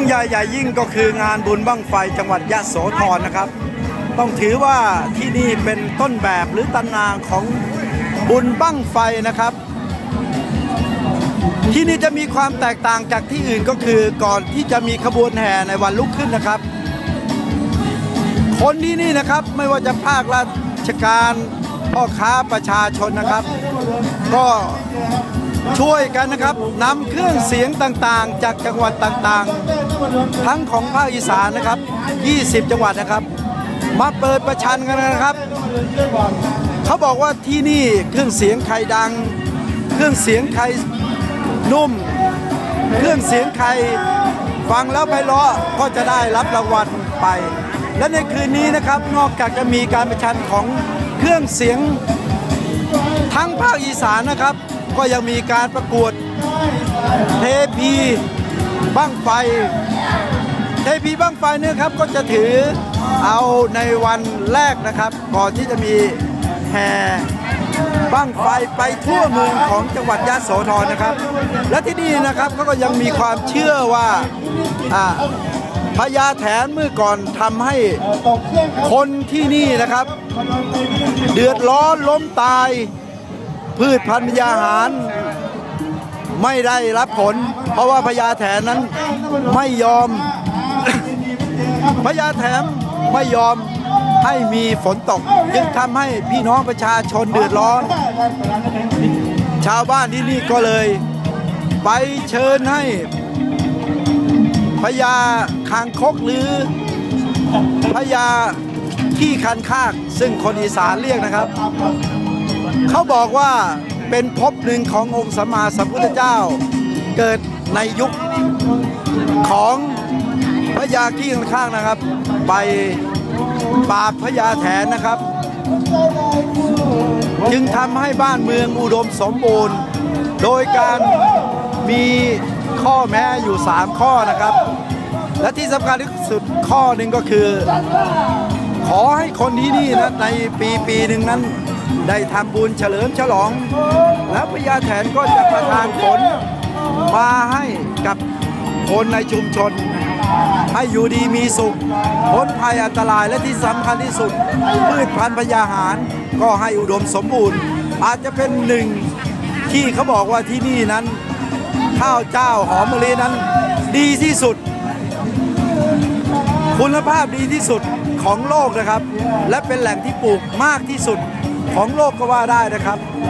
ใหญ่ยิ่งก็คืองานบุญบั้งไฟจังหวัดยะโสธรนะครับต้องถือว่าที่นี่เป็นต้นแบบหรือตำนานของบุญบั้งไฟนะครับที่นี่จะมีความแตกต่างจากที่อื่นก็คือก่อนที่จะมีขบวนแห่ในวันลุกขึ้นนะครับคนที่นี่นะครับไม่ว่าจะภาคราชการพ่อค้าประชาชนนะครับก็ช่วยกันนะครับนำเครื่องเสียงต่างๆจากจังหวัดต่างๆทั้งของภาคอีสานนะครับ20จังหวัดนะครับมาเปิดประชันกันนะครับเขาบอกว่าที่นี่เครื่องเสียงใครดังเครื่องเสียงใครนุ่มเครื่องเสียงใครฟังแล้วไพเราะก็จะได้รับรางวัลไปและในคืนนี้นะครับนอกจากจะมีการประชันของเครื่องเสียงทั้งภาคอีสานนะครับก็ยังมีการประกวดเทพีบั้งไฟเนี่ยครับก็จะถือเอาในวันแรกนะครับก่อนที่จะมีแห่บั้งไฟไปทั่วเมืองของจังหวัดยะโสธรนะครับและที่นี่นะครับก็ยังมีความเชื่อว่าพญาแถนเมื่อก่อนทำให้คนที่นี่นะครับเดือดร้อนล้มตายพืชพันธุ์ยาหารไม่ได้รับผลเพราะว่าพญาแถนนั้นไม่ยอม พญาแถนไม่ยอมให้มีฝนตกจึงทำให้พี่น้องประชาชนเดือดร้อนชาวบ้านที่นี่ก็เลยไปเชิญให้พญาคางคกหรือพญาขี้คันคากซึ่งคนอีสานเรียกนะครับเขาบอกว่าเป็นภพหนึ่งขององค์สัมมาสัมพุทธเจ้าเกิดในยุคของพญาขี้คันคากนะครับไปปราบพญาแถนนะครับจึงทำให้บ้านเมืองอุดมสมบูรณ์โดยการมีข้อแม้อยู่3ข้อนะครับและที่สำคัญที่สุดข้อหนึ่งก็คือขอให้คนที่นี่นะในปีหนึ่งนั้นได้ทำบุญเฉลิมฉลองแล้วพญาแถนก็จะประทานผลมาให้กับคนในชุมชนให้อยู่ดีมีสุขพ้นภัยอันตรายและที่สำคัญที่สุดพืชพันธุ์พญาหารก็ให้อุดมสมบูรณ์อาจจะเป็นหนึ่งที่เขาบอกว่าที่นี่นั้นข้าวเจ้าหอมมะลินั้นดีที่สุดคุณภาพดีที่สุดของโลกนะครับและเป็นแหล่งที่ปลูกมากที่สุดของโลกก็ว่าได้นะครับ